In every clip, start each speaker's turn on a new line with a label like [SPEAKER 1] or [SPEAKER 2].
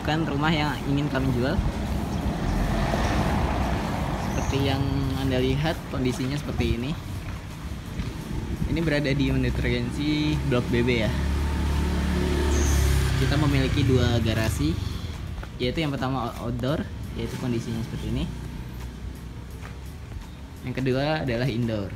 [SPEAKER 1] bukan rumah yang ingin kami jual. Seperti yang Anda lihat, kondisinya seperti ini. Ini berada di unit regensi Blok BB ya. Kita memiliki 2 garasi, yaitu yang pertama outdoor, yaitu kondisinya seperti ini. Yang kedua adalah indoor.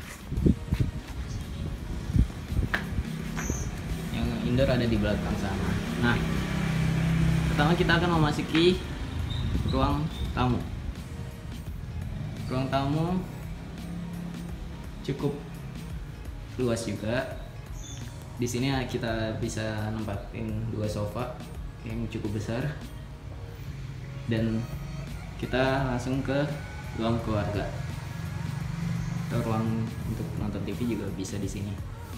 [SPEAKER 1] Yang indoor ada di belakang sana. Nah, pertama kita akan memasuki ruang tamu. Ruang tamu cukup luas juga. Di sini kita bisa nempatin 2 sofa yang cukup besar, dan kita langsung ke ruang keluarga. Atau ruang untuk nonton TV juga bisa di sini.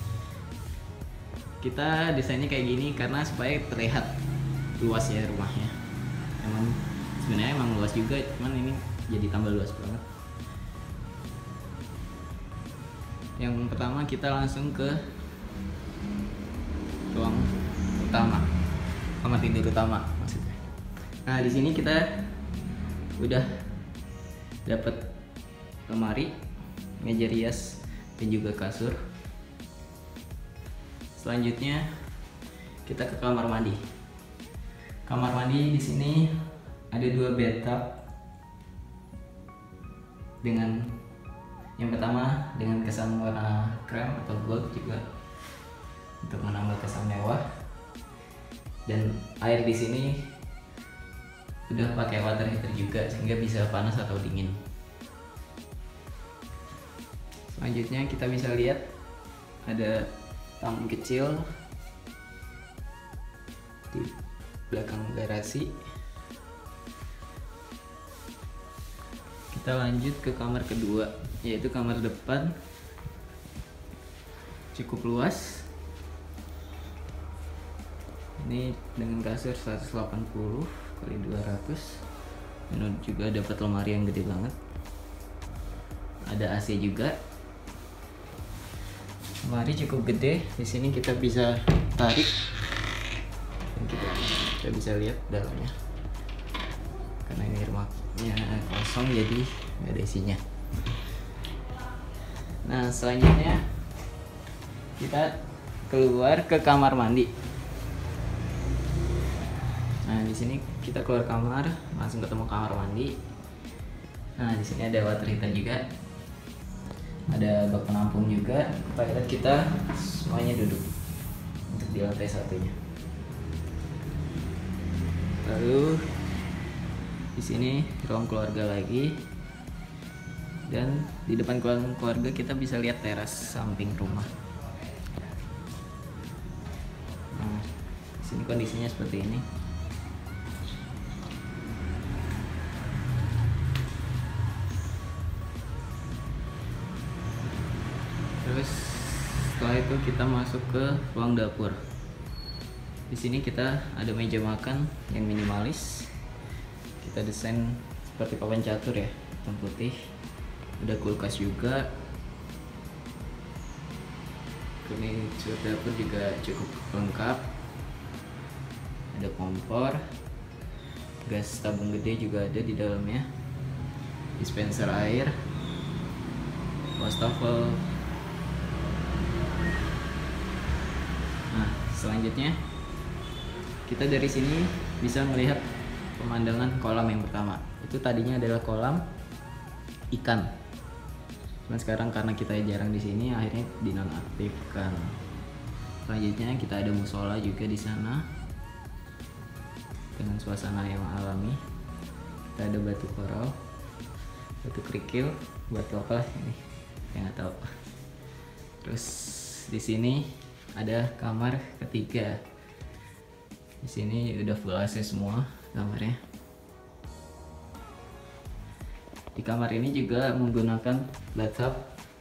[SPEAKER 1] Kita desainnya kayak gini karena supaya terlihat luas ya rumahnya. Sebenarnya emang luas juga, cuman ini jadi tambah luas banget. Yang pertama kita langsung ke ruang utama, kamar tidur utama maksudnya. Nah, di sini kita udah dapat lemari, meja rias, dan juga kasur. Selanjutnya kita ke kamar mandi. Kamar mandi di sini ada 2 bathtub dengan yang pertama dengan kesan warna krem atau gold juga untuk menambah kesan mewah. Dan air di sini udah pakai water heater juga sehingga bisa panas atau dingin. Selanjutnya kita bisa lihat ada taman kecil di belakang garasi. Kita lanjut ke kamar kedua, yaitu kamar depan. Cukup luas. Ini dengan kasur 180 kali 200, dan juga dapat lemari yang gede banget. Ada AC juga. Lemari cukup gede. Di sini kita bisa tarik dan kita bisa lihat dalamnya. Karena ini rumahnya kosong jadi nggak ada isinya. Nah, selanjutnya kita keluar ke kamar mandi. Nah, di sini kita keluar kamar, langsung ketemu kamar mandi. Nah, di sini ada water heater juga, ada bak penampung juga. Toilet kita semuanya duduk untuk di lantai satunya. Lalu di sini ruang keluarga lagi, dan di depan keluarga kita bisa lihat teras samping rumah. Nah, di sini kondisinya seperti ini. Terus setelah itu kita masuk ke ruang dapur. Di sini kita ada meja makan yang minimalis. Kita desain seperti papan catur ya, hitam putih. Ada kulkas juga. Furniture dapur juga cukup lengkap. Ada kompor, gas tabung gede juga ada di dalamnya, dispenser air, wastafel. Nah, selanjutnya kita dari sini bisa melihat pemandangan kolam yang pertama. Itu tadinya adalah kolam ikan, cuman sekarang karena kita jarang di sini akhirnya dinonaktifkan. Selanjutnya kita ada musola juga di sana dengan suasana yang alami. Kita ada batu koral, batu kerikil, batu apa ini yang nggak tahu. Terus di sini ada kamar ketiga. Di sini udah full AC semua kamarnya. Di kamar ini juga menggunakan bathtub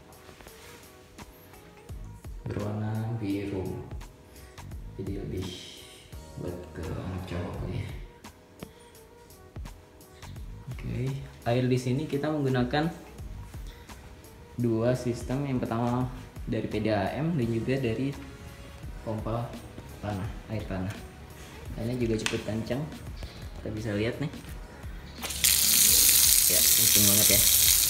[SPEAKER 1] berwarna biru, jadi lebih buat ke anak cowok ya. Oke, air di sini kita menggunakan 2 sistem. Yang pertama dari PDAM dan juga dari pompa tanah, air tanah. Airnya juga cukup kencang. kita bisa lihat nih. Ya, kenceng banget ya.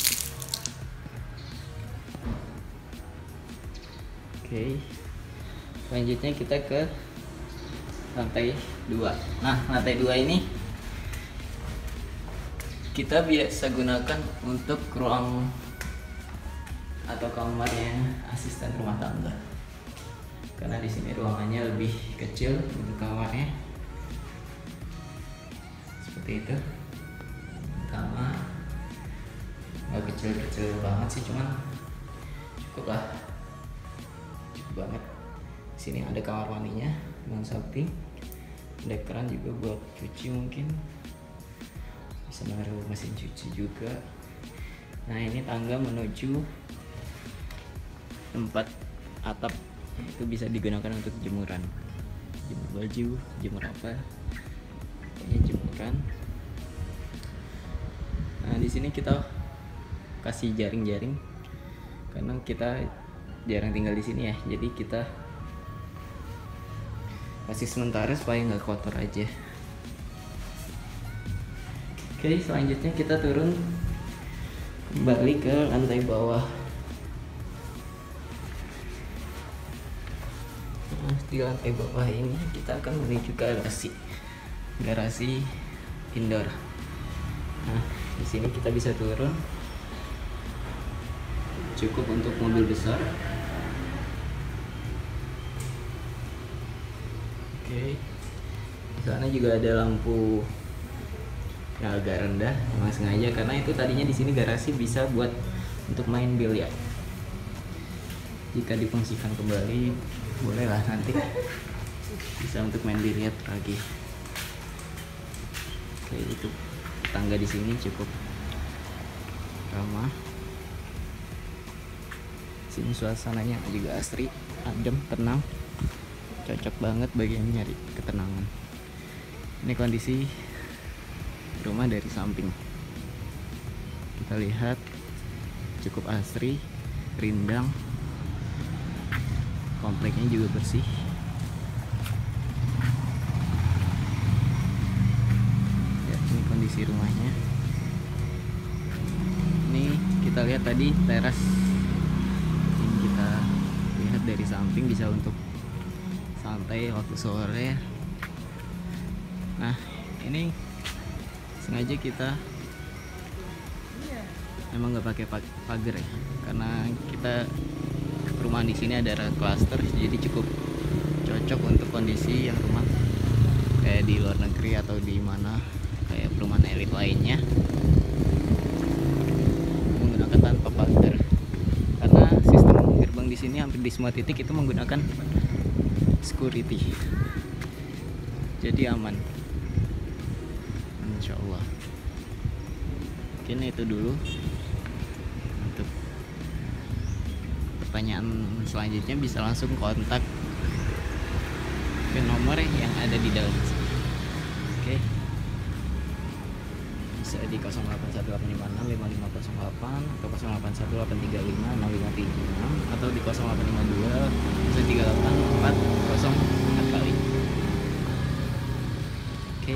[SPEAKER 1] Oke. Selanjutnya kita ke lantai 2. Nah, lantai 2 ini kita biasa gunakan untuk ruang atau kamarnya asisten rumah tangga. Karena di sini ruangannya lebih kecil untuk kamarnya. Seperti itu. Pertama, nggak kecil-kecil banget sih, cuman cukup lah, cukup banget. Di sini ada kamar mandinya dengan samping, ada keran juga buat cuci, mungkin bisa naruh mesin cuci juga. Nah, ini tangga menuju tempat atap, itu bisa digunakan untuk jemuran, jemur baju, jemur apa, pokoknya jemuran. Nah, di sini kita kasih jaring-jaring karena kita jarang tinggal di sini ya, jadi kita kasih sementara supaya nggak kotor aja. Oke, selanjutnya kita turun kembali ke lantai bawah. Nah, di lantai bawah ini kita akan menuju ke garasi indoor. Nah, di sini kita bisa turun, cukup untuk mobil besar. Oke, di sana juga ada lampu yang agak rendah, memang sengaja karena itu tadinya di sini garasi bisa buat untuk main biliar. Jika difungsikan kembali, bolehlah nanti bisa untuk main biliar lagi. Oke, itu tangga di sini cukup ramah. Sini suasananya juga asri, adem, tenang, cocok banget bagi yang nyari ketenangan. Ini kondisi rumah dari samping, kita lihat cukup asri, rindang, kompleknya juga bersih. Ya, ini kondisi rumahnya. Ini kita lihat tadi teras, ini kita lihat dari samping, bisa untuk santai waktu sore. Nah, ini sengaja kita emang nggak pakai pagar ya, karena kita perumahan di sini ada klaster, jadi cukup cocok untuk kondisi yang rumah kayak di luar negeri atau di mana kayak perumahan elit lainnya menggunakan tanpa pagar, karena sistem gerbang di sini hampir di semua titik itu menggunakan security, jadi aman. Insya Allah. Mungkin itu dulu untuk pertanyaan selanjutnya, bisa langsung kontak ke nomor yang ada di dalam sini. Oke, bisa di 0818565508 atau 081835656536 atau di 0852 138 kali. Oke,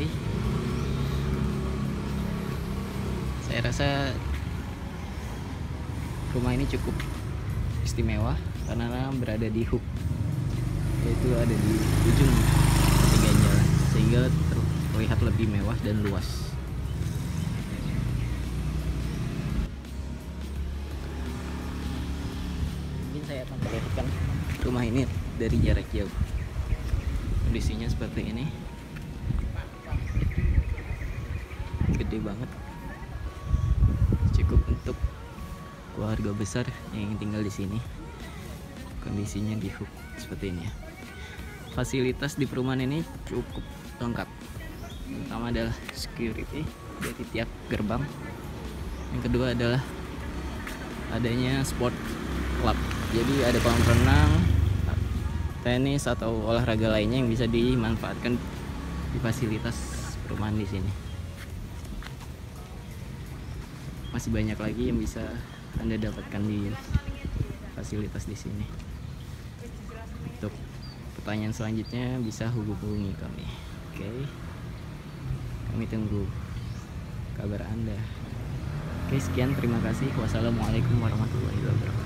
[SPEAKER 1] saya rasa rumah ini cukup istimewa karena berada di hook, yaitu ada di ujung pertigaan jalan, sehingga terlihat lebih mewah dan luas. Mungkin saya akan perlihatkan rumah ini dari jarak jauh. Kondisinya seperti ini, gede banget, cukup untuk keluarga besar yang tinggal di sini. Kondisinya di hook seperti ini ya. Fasilitas di perumahan ini cukup lengkap. Yang pertama adalah security dari tiap gerbang. Yang kedua adalah adanya sport club. Jadi ada kolam renang, tenis atau olahraga lainnya yang bisa dimanfaatkan di fasilitas perumahan di sini. Masih banyak lagi yang bisa Anda dapatkan di fasilitas di sini. Untuk pertanyaan selanjutnya bisa hubungi kami. Oke. Kami tunggu kabar Anda. Oke, sekian, terima kasih. Wassalamualaikum warahmatullahi wabarakatuh.